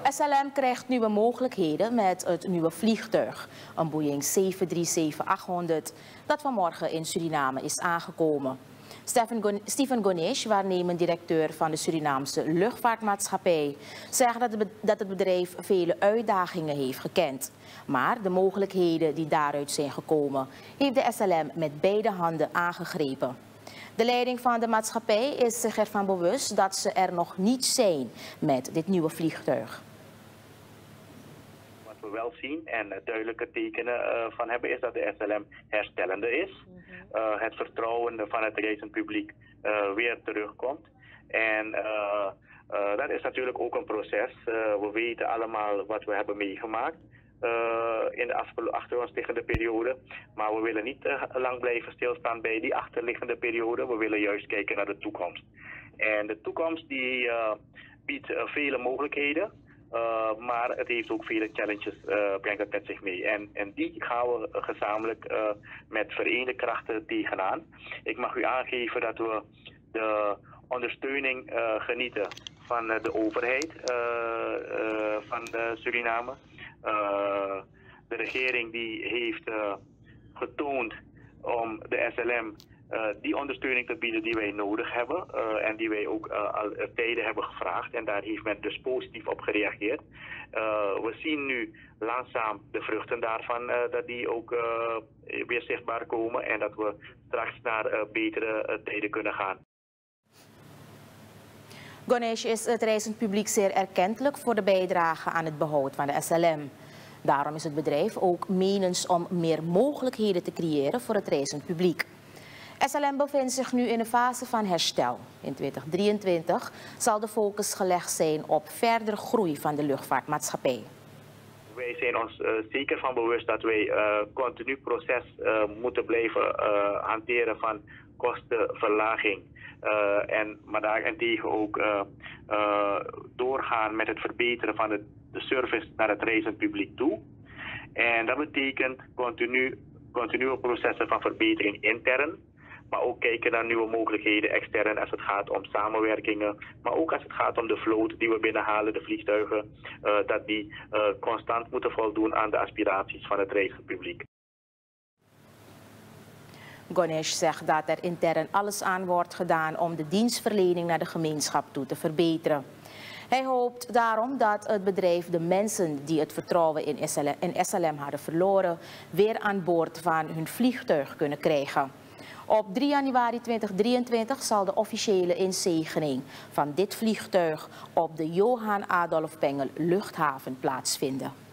SLM krijgt nieuwe mogelijkheden met het nieuwe vliegtuig, een Boeing 737-800, dat vanmorgen in Suriname is aangekomen. Stephen Gonesh, waarnemend directeur van de Surinaamse luchtvaartmaatschappij, zegt dat het bedrijf vele uitdagingen heeft gekend. Maar de mogelijkheden die daaruit zijn gekomen, heeft de SLM met beide handen aangegrepen. De leiding van de maatschappij is zich ervan bewust dat ze er nog niet zijn met dit nieuwe vliegtuig. Wat we wel zien en duidelijke tekenen van hebben is dat de SLM herstellende is. Het vertrouwen van het reizend publiek weer terugkomt. En dat is natuurlijk ook een proces. We weten allemaal wat we hebben meegemaakt in de achter ons liggende periode. Maar we willen niet lang blijven stilstaan bij die achterliggende periode. We willen juist kijken naar de toekomst. En de toekomst die biedt vele mogelijkheden. Maar het heeft ook vele challenges, brengt het met zich mee. En die gaan we gezamenlijk met verenigde krachten tegenaan. Ik mag u aangeven dat we de ondersteuning genieten van de overheid van Suriname. De regering die heeft getoond om de SLM die ondersteuning te bieden die wij nodig hebben en die wij ook al tijden hebben gevraagd. En daar heeft men dus positief op gereageerd. We zien nu langzaam de vruchten daarvan, dat die ook weer zichtbaar komen en dat we straks naar betere tijden kunnen gaan. Gonesh is het reizend publiek zeer erkentelijk voor de bijdrage aan het behoud van de SLM. Daarom is het bedrijf ook menens om meer mogelijkheden te creëren voor het reizend publiek. SLM bevindt zich nu in een fase van herstel. In 2023 zal de focus gelegd zijn op verdere groei van de luchtvaartmaatschappij. Wij zijn ons zeker van bewust dat wij continu proces moeten blijven hanteren van kostenverlaging. Maar daarentegen ook doorgaan met het verbeteren van de service naar het reizend publiek toe. En dat betekent continue processen van verbetering intern. Maar ook kijken naar nieuwe mogelijkheden extern als het gaat om samenwerkingen. Maar ook als het gaat om de vloot die we binnenhalen, de vliegtuigen. Dat die constant moeten voldoen aan de aspiraties van het reizend publiek. Gonesh zegt dat er intern alles aan wordt gedaan om de dienstverlening naar de gemeenschap toe te verbeteren. Hij hoopt daarom dat het bedrijf de mensen die het vertrouwen in SLM hadden verloren weer aan boord van hun vliegtuig kunnen krijgen. Op 3 januari 2023 zal de officiële inzegening van dit vliegtuig op de Johan Adolf Pengel luchthaven plaatsvinden.